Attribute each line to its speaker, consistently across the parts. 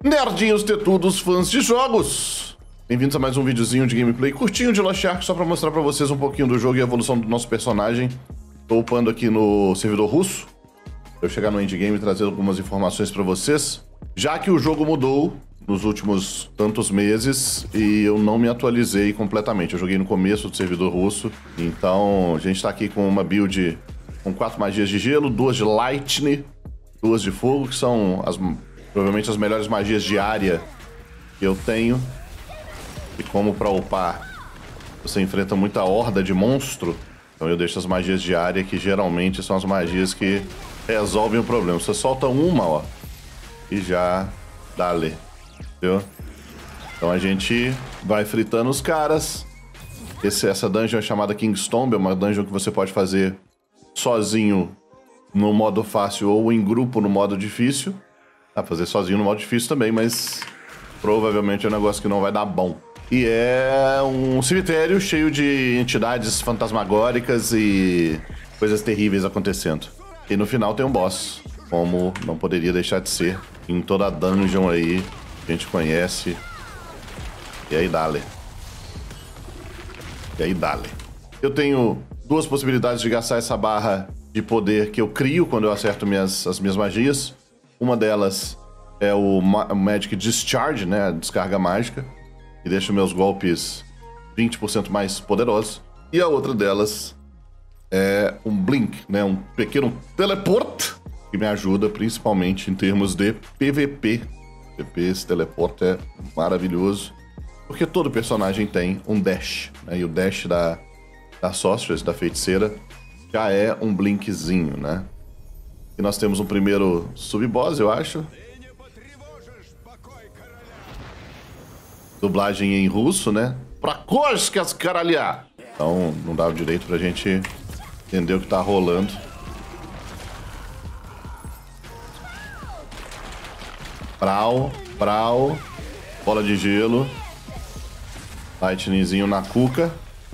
Speaker 1: Nerdinhos tetudos, fãs de jogos! Bem-vindos a mais um videozinho de gameplay curtinho de Lost Ark, só pra mostrar pra vocês um pouquinho do jogo e a evolução do nosso personagem. Tô upando aqui no servidor russo, pra eu chegar no endgame e trazer algumas informações pra vocês. Já que o jogo mudou nos últimos tantos meses e eu não me atualizei completamente. Eu joguei no começo do servidor russo, então a gente tá aqui com uma build com 4 magias de gelo, 2 de lightning, 2 de fogo, que são provavelmente as melhores magias de área que eu tenho. E como pra upar você enfrenta muita horda de monstro, então eu deixo as magias de área, que geralmente são as magias que resolvem o problema. Você solta uma, ó, e já dá ali, entendeu? Então a gente vai fritando os caras. Essa dungeon é chamada King's Tomb, é uma dungeon que você pode fazer sozinho no modo fácil ou em grupo no modo difícil. Dá pra fazer sozinho no modo difícil também, mas provavelmente é um negócio que não vai dar bom. E é um cemitério cheio de entidades fantasmagóricas e coisas terríveis acontecendo. E no final tem um boss, como não poderia deixar de ser. Em toda a dungeon aí, a gente conhece. E aí, dale. E aí, dale. Eu tenho duas possibilidades de gastar essa barra de poder que eu crio quando eu acerto as minhas magias. Uma delas é o Magic Discharge, né? A descarga mágica, que deixa meus golpes 20% mais poderosos. E a outra delas é um Blink, né? Um pequeno teleport, que me ajuda principalmente em termos de PVP. Esse teleport é maravilhoso, porque todo personagem tem um dash, né? E o dash da Sorceress, da feiticeira, já é um blinkzinho, né? E nós temos um primeiro sub-boss, eu acho. Dublagem em russo, né? Prakoshkas caralhá! Então não dá o direito pra gente entender o que tá rolando. Prau. Bola de gelo. Lightningzinho na cuca.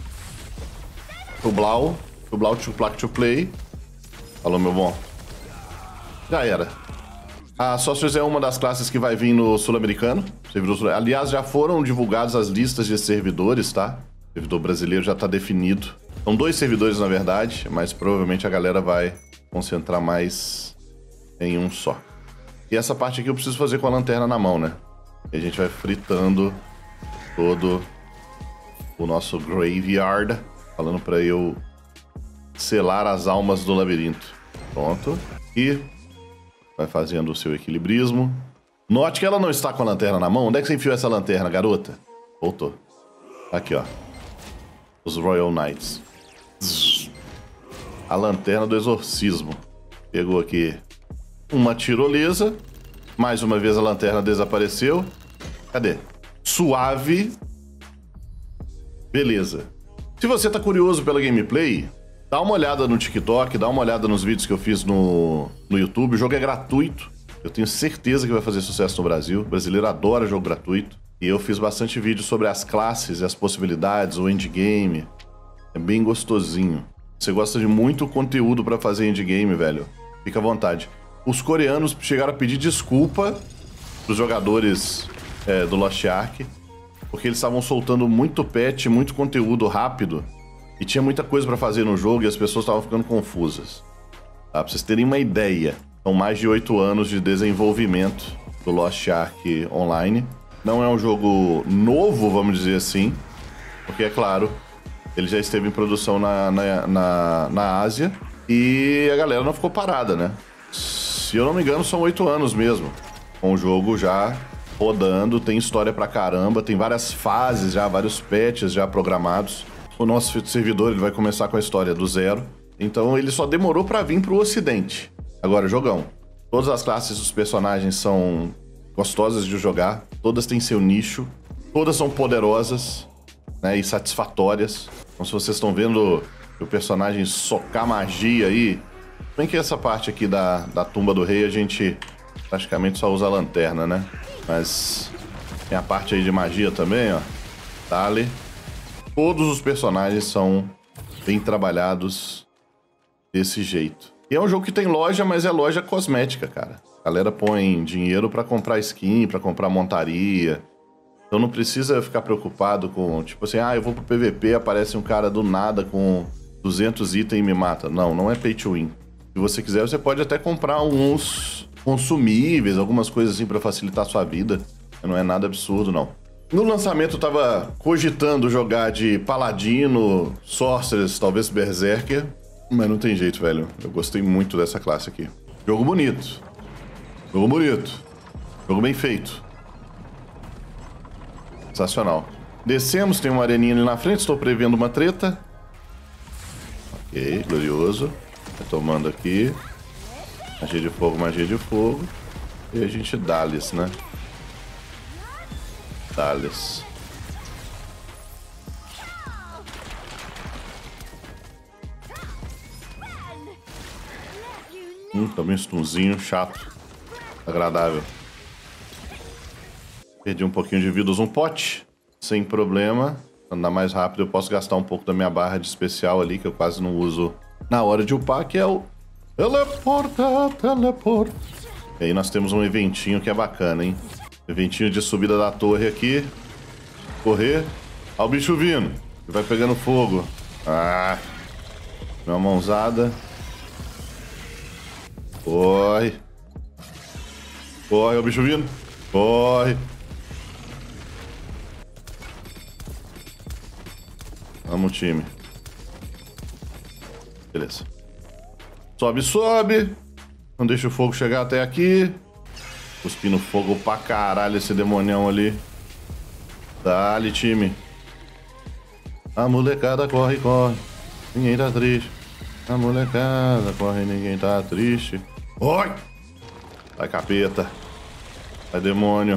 Speaker 1: Tublau to plaque to play. Falou, meu bom. Já era. A Sorceress é uma das classes que vai vir no sul-americano. Aliás, já foram divulgadas as listas de servidores, tá? O servidor brasileiro já tá definido. São 2 servidores, na verdade, mas provavelmente a galera vai concentrar mais em um só. E essa parte aqui eu preciso fazer com a lanterna na mão, né? E a gente vai fritando todo o nosso graveyard, falando pra eu selar as almas do labirinto. Pronto. E vai fazendo o seu equilibrismo. Note que ela não está com a lanterna na mão. Onde é que você enfiou essa lanterna, garota? Voltou. Aqui, ó. Os Royal Knights. A lanterna do exorcismo. Pegou aqui uma tirolesa. Mais uma vez a lanterna desapareceu. Cadê? Suave. Beleza. Se você tá curioso pela gameplay, dá uma olhada no TikTok, dá uma olhada nos vídeos que eu fiz no YouTube. O jogo é gratuito. Eu tenho certeza que vai fazer sucesso no Brasil. O brasileiro adora jogo gratuito. E eu fiz bastante vídeo sobre as classes e as possibilidades, o endgame. É bem gostosinho. Você gosta de muito conteúdo pra fazer endgame, velho? Fica à vontade. Os coreanos chegaram a pedir desculpa pros jogadores do Lost Ark, porque eles estavam soltando muito patch, muito conteúdo rápido. E tinha muita coisa pra fazer no jogo e as pessoas estavam ficando confusas. Tá? Pra vocês terem uma ideia, são mais de 8 anos de desenvolvimento do Lost Ark Online. Não é um jogo novo, vamos dizer assim, porque, é claro, ele já esteve em produção na Ásia e a galera não ficou parada, né? Se eu não me engano, são 8 anos mesmo, com o jogo já rodando, tem história pra caramba, tem várias fases já, vários patches já programados. O nosso servidor ele vai começar com a história do zero, então ele só demorou pra vir pro ocidente. Agora, jogão. Todas as classes dos personagens são gostosas de jogar, todas têm seu nicho, todas são poderosas, né, e satisfatórias. Então, se vocês estão vendo o personagem socar magia aí, bem que essa parte aqui da tumba do rei a gente praticamente só usa a lanterna, né? Mas tem a parte aí de magia também, ó. Dale. Todos os personagens são bem trabalhados desse jeito. E é um jogo que tem loja, mas é loja cosmética, cara. A galera põe dinheiro pra comprar skin, pra comprar montaria. Então não precisa ficar preocupado com, tipo assim, eu vou pro PVP, aparece um cara do nada com 200 itens e me mata. Não, não é pay to win. Se você quiser, você pode até comprar uns consumíveis, algumas coisas assim pra facilitar a sua vida. Não é nada absurdo, não. No lançamento eu tava cogitando jogar de Paladino, Sorceress, talvez Berserker, mas não tem jeito, velho. Eu gostei muito dessa classe aqui. Jogo bonito. Jogo bonito. Jogo bem feito. Sensacional. Descemos, tem uma areninha ali na frente, estou prevendo uma treta. Ok, glorioso. Retomando aqui. Magia de fogo, magia de fogo. E a gente dá-lhes, né? Dá-lhes. Também um stunzinho chato. Agradável. Perdi um pouquinho de vida, uso um pote. Sem problema. Pra andar mais rápido, eu posso gastar um pouco da minha barra de especial ali, que eu quase não uso na hora de upar, que é o teleporta. E aí nós temos um eventinho que é bacana, hein? Eventinho de subida da torre aqui. Correr. Olha o bicho vindo. Ele vai pegando fogo. Uma mãozada. Corre. Corre, olha o bicho vindo. Corre. Vamos, time. Beleza. Sobe, sobe. Não deixa o fogo chegar até aqui. Cuspindo fogo pra caralho esse demonião ali. Dá-lhe, time. A molecada corre, corre. Ninguém tá triste. A molecada corre, ninguém tá triste. Oi! Vai, capeta. Vai, demônio.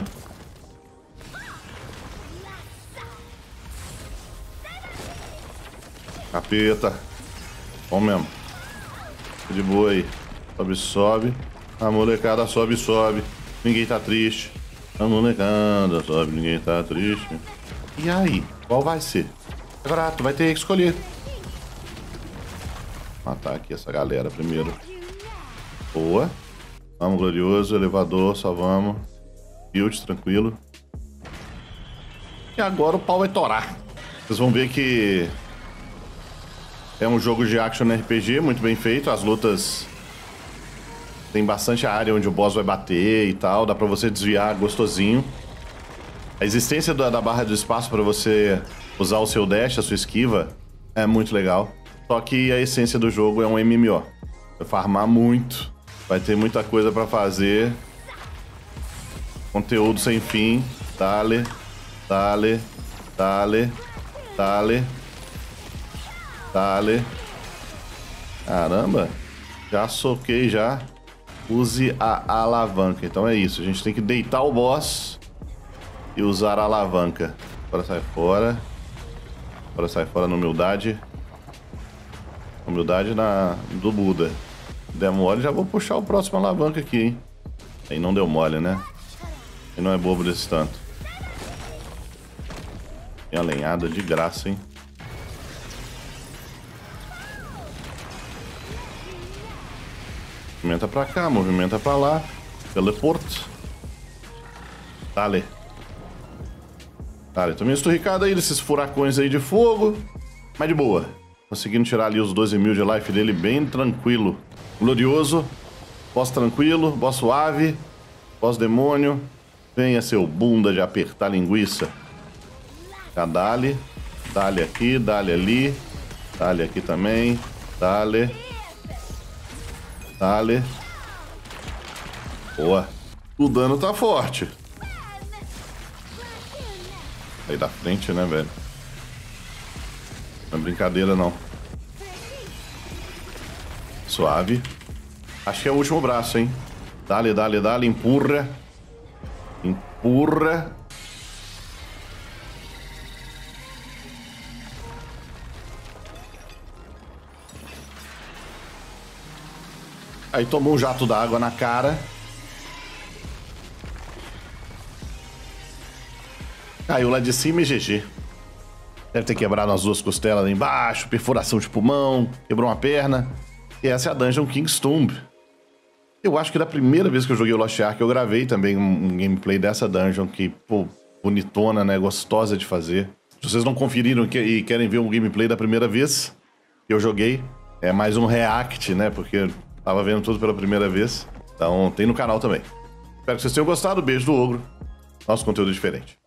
Speaker 1: Capeta. Bom mesmo. De boa aí. Sobe, sobe. A molecada sobe, sobe. Ninguém tá triste. A molecada sobe, ninguém tá triste. E aí? Qual vai ser? Agora tu vai ter que escolher. Matar aqui essa galera primeiro. Boa. Vamos, glorioso. Elevador, só vamos. Build, tranquilo. E agora o pau vai torar. Vocês vão ver que é um jogo de action RPG muito bem feito. As lutas tem bastante área onde o boss vai bater e tal. Dá pra você desviar gostosinho. A existência da barra do espaço pra você usar o seu dash, a sua esquiva, é muito legal. Só que a essência do jogo é um MMO. Vai farmar muito. Vai ter muita coisa pra fazer. Conteúdo sem fim. Dale, dale, dale, dale, dale. Caramba. Já soquei já. Use a alavanca. Então é isso. A gente tem que deitar o boss e usar a alavanca. Agora sai fora. Agora sai fora na humildade. Humildade do Buda. Der mole, já vou puxar o próximo alavanca aqui, hein? Aí não deu mole, né? Aí não é bobo desse tanto. Tem alenhada de graça, hein? Movimenta pra cá, movimenta pra lá. Teleporte. Dale. Dale, tô meio esturricado aí desses furacões aí de fogo. Mas de boa. Conseguindo tirar ali os 12 mil de life dele bem tranquilo. Glorioso. Boss tranquilo, boss suave. Boss demônio. Venha, seu bunda de apertar linguiça. Já dale. Dale aqui, dale ali. Dale aqui também. Dale. Dale. Boa. O dano tá forte. Aí da frente, né, velho? Não é brincadeira, não. Suave. Acho que é o último braço, hein? Dale, dale, dale. Empurra. Empurra. Aí tomou um jato d'água na cara. Caiu lá de cima e GG. Deve ter quebrado as duas costelas lá embaixo, perfuração de pulmão, quebrou uma perna. E essa é a Dungeon King's Tomb. Eu acho que da primeira vez que eu joguei o Lost Ark, eu gravei também um gameplay dessa dungeon que, pô, bonitona, né? Gostosa de fazer. Se vocês não conferiram e querem ver um gameplay da primeira vez que eu joguei, é mais um react, né? Porque tava vendo tudo pela primeira vez. Então tem no canal também. Espero que vocês tenham gostado. Beijo do Ogro. Nosso conteúdo é diferente.